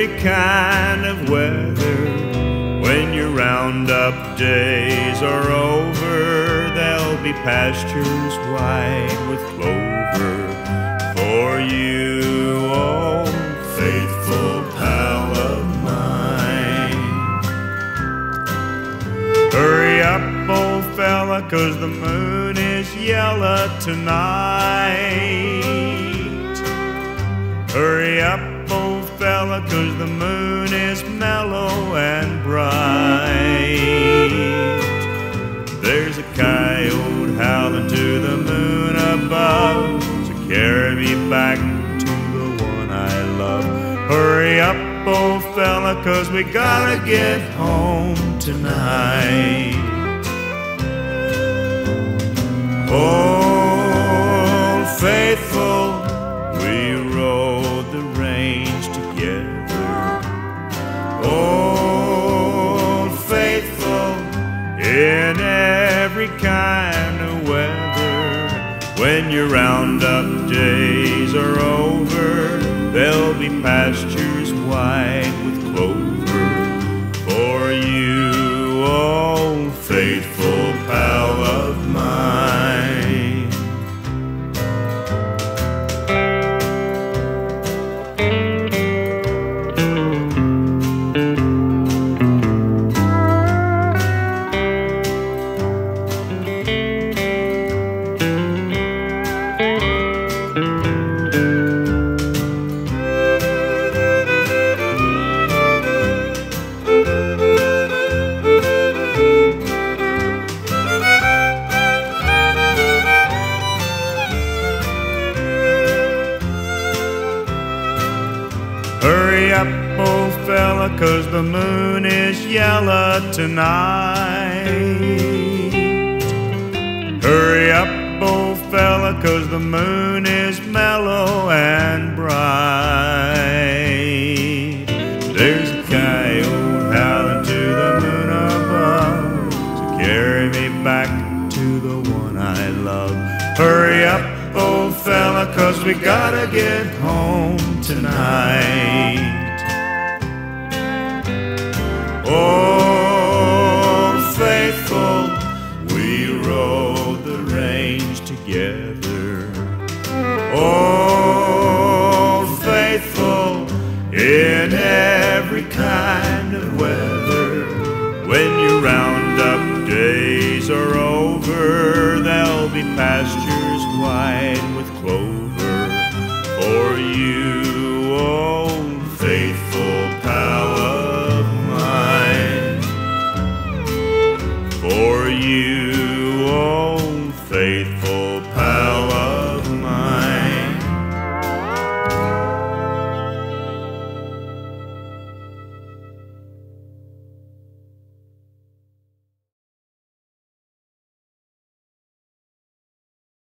every kind of weather. When your roundup days are over, there'll be pastures white with clover for you, oh faithful pal of mine. Hurry up, old fella, 'cause the moon is yellow tonight. Hurry up, old fella, 'cause the moon is mellow and bright. There's a coyote howling to the moon above to carry me back to the one I love. Hurry up, old fella, 'cause we gotta get home tonight. Old faithful, we rode the range together. Old faithful, in every kind of weather. When your roundup days are over, there'll be pastures white with clover for you, old faithful pal of mine. Hurry up, old fella, 'cause the moon is yellow tonight. Hurry up, old fella, 'cause the moon is mellow and bright. There's a coyote howling to the moon above to carry me back to the one I love. Hurry up, old fella, 'cause we gotta get home tonight.